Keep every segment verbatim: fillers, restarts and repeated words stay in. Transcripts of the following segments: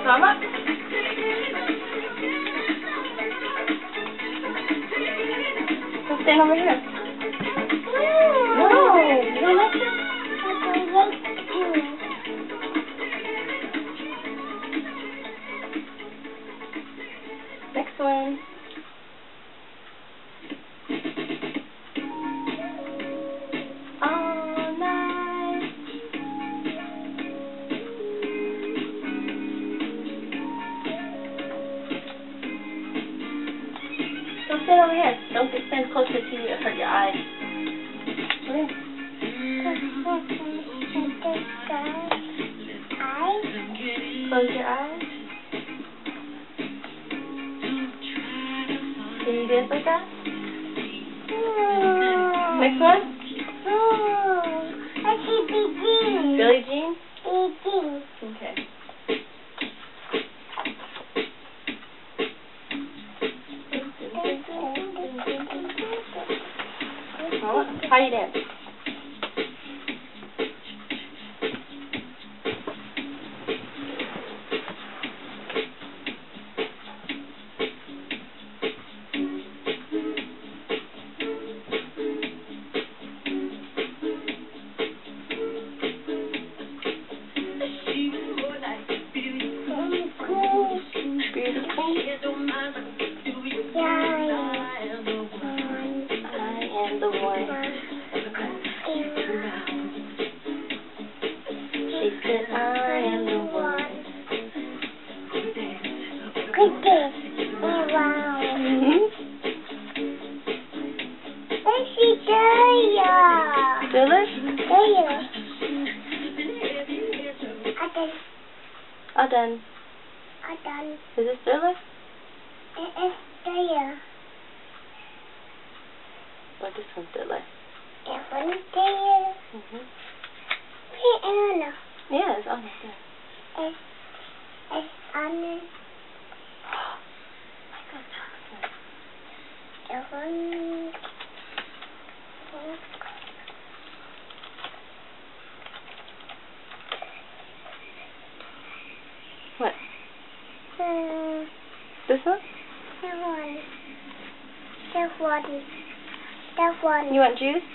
Mama? Let's stand over here. No, you don't like it? Next one. All night. Don't stand over here. Don't get stand closer to you. It'll hurt your eyes. Over here. Close your eyes. Can you dance like that? Mm. Next one? Mm. Billie Jean? Billie Jean. Okay. How do you dance? All done. All done. Is this Thriller? It is Thriller. Or this one's Thriller? This one's Thriller. Mm-hmm. Hey, Anna. Yeah, it's on there. It's, it's on there. This one. What? Hmm. This one? This one. This one. This one. You want juice?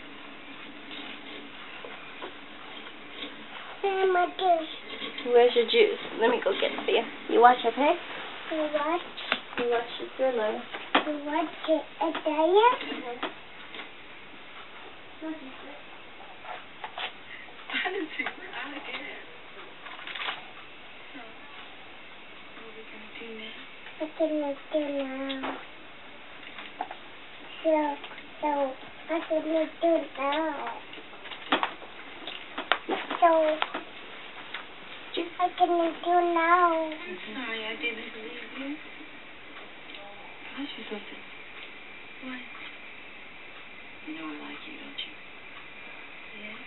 Where's my juice? Where's your juice? Let me go get it for you. You watch, okay? You watch? You watch the Thriller. You watch it. It's there? Mm-hmm. I didn't see where I again. What can you do now? So, so, what can you do now? So, what can you do now? I'm sorry I didn't believe you. I'll ask you something. What? You know I like you, don't you? Yes.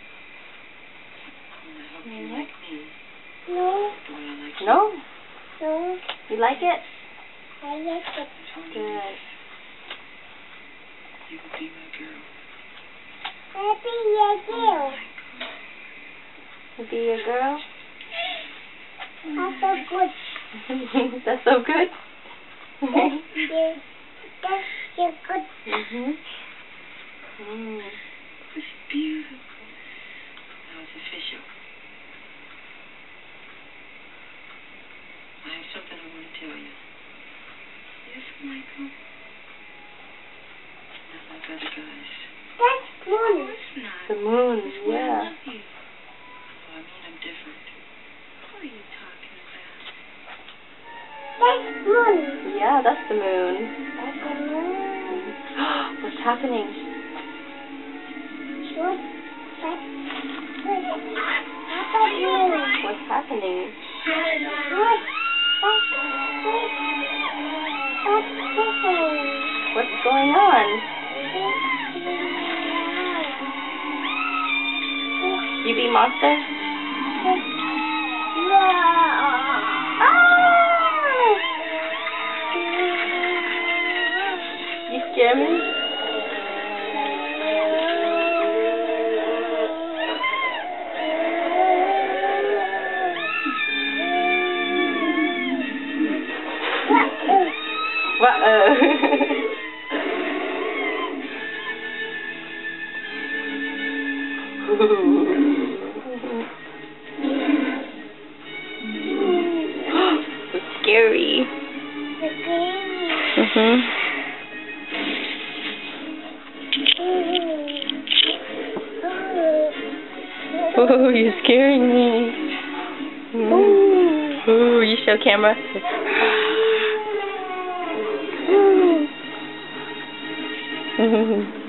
And I hope you like me. No. The way I like you. No? No. You like it? I like it. Good. You could be my girl. Happy you. To be your girl? That's so good. That's so good? That's you. That's so good. Mm-hmm. Mm. It's beautiful. Now it's official. I have something I want to tell you. Yes, Michael? Not like other guys. That's moon. No, it's not. The moon, That's why yeah. I love you. Oh, I mean, I'm different. What are you talking about? That's moon. Yeah, that's the moon. That's the moon. What's happening? What? That's That's the moon. What's happening? What? That's That's different. What's going on? You be monster? You scare me? So scary. Mhm. Oh, you're scaring me. Ooh. Ooh, you show camera. Ooh.